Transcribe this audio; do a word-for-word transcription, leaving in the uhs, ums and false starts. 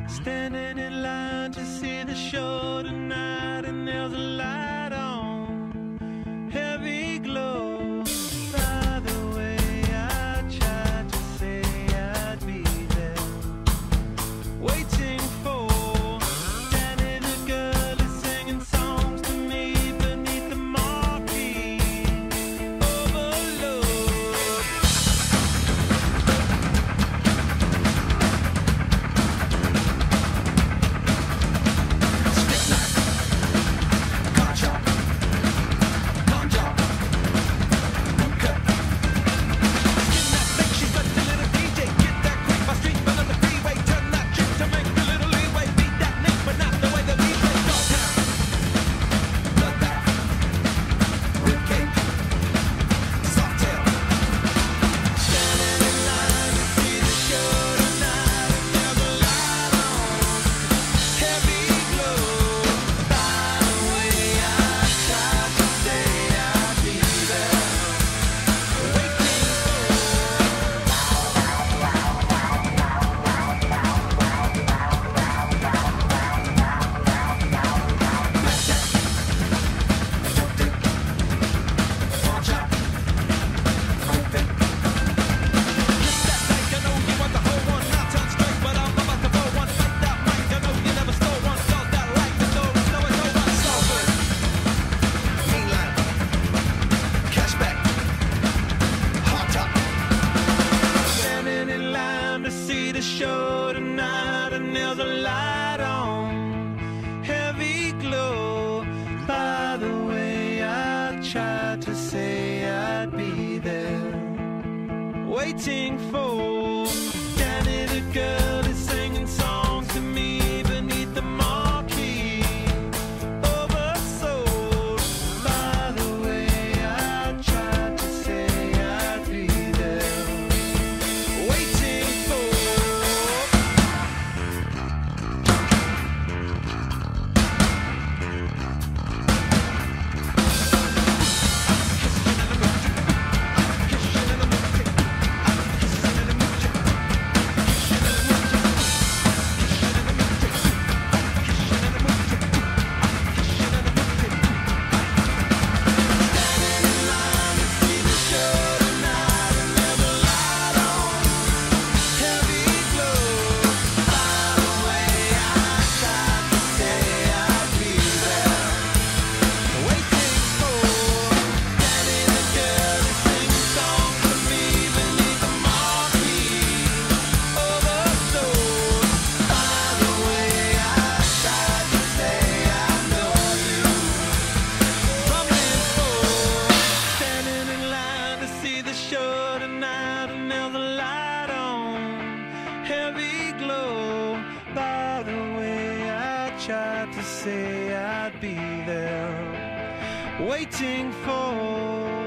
Standing in line to see the show tonight, and there's a light on, heavy glow. By the way, I tried to say I'd be there, waiting for Danny the girl is singing songs to me beneath the marquee. Overload. Waiting for Danny the girl is singing songs to me beneath the marquee. Oversold. By the way, I tried to say I'd be there, waiting for. Say I'd be there, waiting for